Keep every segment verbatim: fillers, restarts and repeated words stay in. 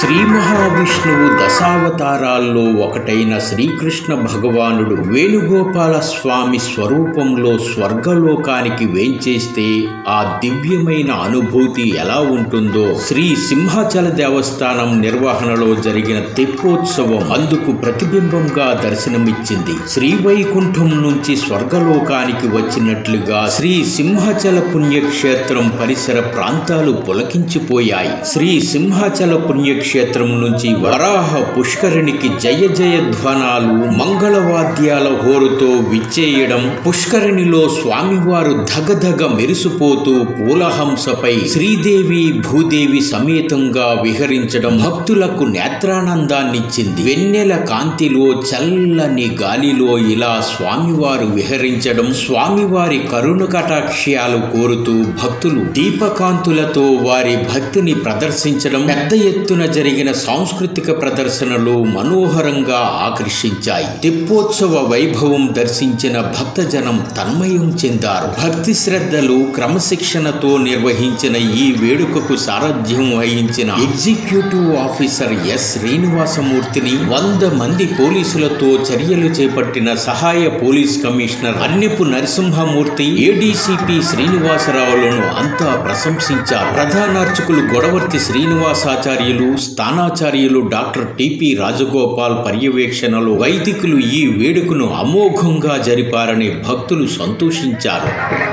శ్రీ మహావిష్ణువు దశావతారాల్లో ఒకటైన శ్రీకృష్ణ భగవానుడు వేణుగోపాల స్వామి స్వరూపంలో స్వర్గలోకానికి వేంచేస్తే ఆ దివ్యమైన అనుభూతి ఎలా ఉంటుందో శ్రీ సింహాచల దేవస్థానం నిర్వహణలో జరిగిన తెప్పోత్సవం అందుకు ప్రతిబింబంగా దర్శనమిచ్చింది. శ్రీవైకుంఠం నుంచి స్వర్గలోకానికి వచ్చినట్లుగా శ్రీ సింహాచల పుణ్యక్షేత్రం పరిసర ప్రాంతాలు పులకించిపోయాయి. శ్రీ సింహాచల పుణ్యక్షేత్రం నుంచి వరాహ పుష్కరిణికి జయ జయ ధ్వనాలు మంగళవాద్యాల హోరుతో విచ్చేయడం, పుష్కరిణిలో స్వామివారు ధగధగ మెరిసిపోతూ పూలహంసపై శ్రీదేవి భూదేవి సమేతంగా విహరించడం భక్తులకు నేత్రానందాన్నిచ్చింది. వెన్నెల కాంతిలో చల్లని గాలిలో ఇలా స్వామివారు విహరించడం, స్వామివారి కరుణ కటాక్షాలు కోరుతూ భక్తులు దీపకాంతులతో వారి భక్తిని ప్రదర్శించడం, పెద్ద ఎత్తున జరిగిన సాంస్కృతిక ప్రదర్శనలు మనోహరంగా ఆకర్షించాయి. తెప్పోత్సవ వైభవం దర్శించిన భక్తజనం తన్మయం చెందారు. భక్తి శ్రద్ధలు క్రమశిక్షణతో నిర్వహించిన ఈ వేడుకకు సారథ్యం వహించిన ఎగ్జిక్యూటివ్ ఆఫీసర్ ఎస్ శ్రీనివాసమూర్తిని, వంద మంది పోలీసులతో చర్యలు చేపట్టిన సహాయ police commissioner Annepu Narasimhamurthy, ADCP శ్రీనివాసరావులను అంతా ప్రశంసించారు. ప్రధానార్చకులు గొడవర్తి శ్రీనివాసాచార్యులు, స్థానాచార్యులు డాక్టర్ టిపి రాజగోపాల్ పర్యవేక్షణలో వైదికులు ఈ వేడుకను అమోఘంగా జరిపారని భక్తులు సంతోషించారు.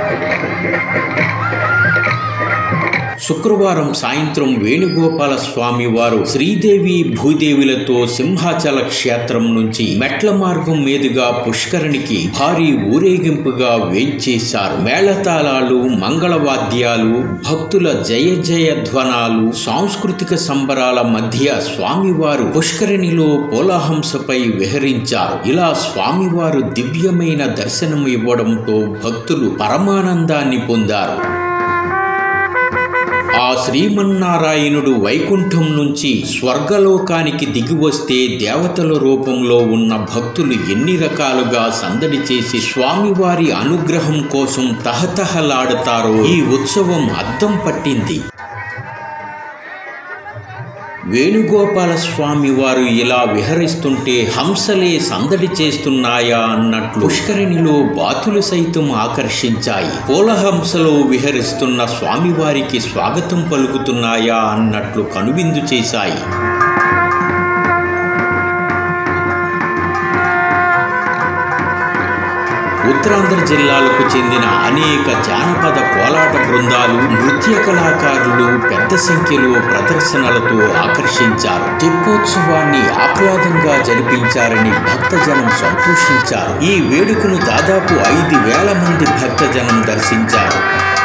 శుక్రవారం సాయంత్రం వేణుగోపాల స్వామి వారు శ్రీదేవి భూదేవులతో సింహాచల క్షేత్రం నుంచి మెట్ల మార్గం మీదుగా పుష్కరిణికి భారీ ఊరేగింపుగా వేంచేశారు. మేళతాళాలు, మంగళవాద్యాలు, భక్తుల జయ జయ ధ్వనాలు, సాంస్కృతిక సంబరాల మధ్య స్వామివారు పుష్కరిణిలో పూలహంసపై విహరించారు. ఇలా స్వామివారు దివ్యమైన దర్శనం ఇవ్వడంతో భక్తులు పరమానందాన్ని పొందారు. ఆ శ్రీమన్నారాయణుడు వైకుంఠం నుంచి స్వర్గలోకానికి దిగివస్తే దేవతల రూపంలో ఉన్న భక్తులు ఎన్ని రకాలుగా సందడి చేసి స్వామివారి అనుగ్రహం కోసం తహతహలాడతారో ఈ ఉత్సవం అద్దం పట్టింది. వేణుగోపాల స్వామి వారు ఇలా విహరిస్తుంటే హంసలే సందడి చేస్తున్నాయా అన్నట్లు పుష్కరిణిలో బాతులు సైతం ఆకర్షించాయి. పూలహంసలో విహరిస్తున్న స్వామివారికి స్వాగతం పలుకుతున్నాయా అన్నట్లు కనువిందు చేశాయి. ఉత్తరాంధ్ర జిల్లాలకు చెందిన అనేక జానపద కోలాట బృందాలు, నృత్య కళాకారులు పెద్ద సంఖ్యలో ప్రదర్శనలతో ఆకర్షించారు. తెప్పోత్సవాన్ని ఆహ్లాదంగా జరిపించారని భక్తజనం సంతోషించారు. ఈ వేడుకను దాదాపు ఐదు వేల మంది భక్తజనం దర్శించారు.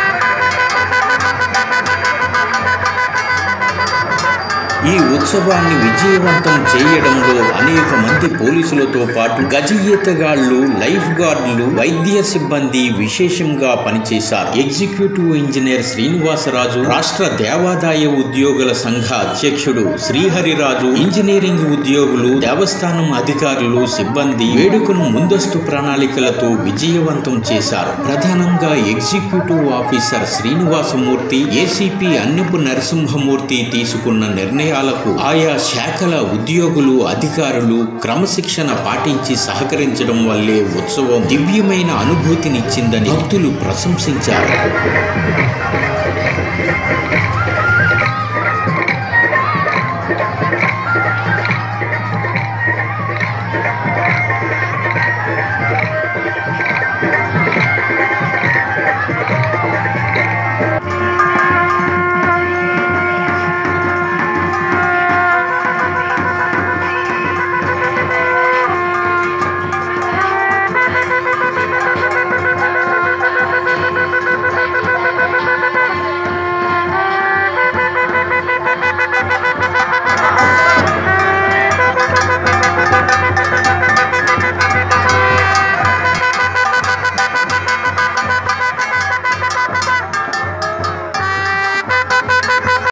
ఈ ఉత్సవాన్ని విజయవంతం చేయడంలో అనేక మంది పోలీసులతో పాటు గజ ఈతగాళ్లు, లైఫ్ గార్డులు, వైద్య సిబ్బంది విశేషంగా పనిచేశారు. ఎగ్జిక్యూటివ్ ఇంజనీర్ శ్రీనివాసరాజు, రాష్ట్ర దేవాదాయ ఉద్యోగుల సంఘ అధ్యక్షుడు శ్రీహరిరాజు, ఇంజనీరింగ్ ఉద్యోగులు, దేవస్థానం అధికారులు, సిబ్బంది వేడుకను ముందస్తు ప్రణాళికలతో విజయవంతం చేశారు. ప్రధానంగా executive officer Srinivasamurthy, ACP Annepu Narasimhamurthy తీసుకున్న నిర్ణయాలు ఆయా శాఖల ఉద్యోగులు, అధికారులు క్రమశిక్షణ పాటించి సహకరించడం వల్లే ఉత్సవం దివ్యమైన అనుభూతినిచ్చిందని భక్తులు ప్రశంసించారు.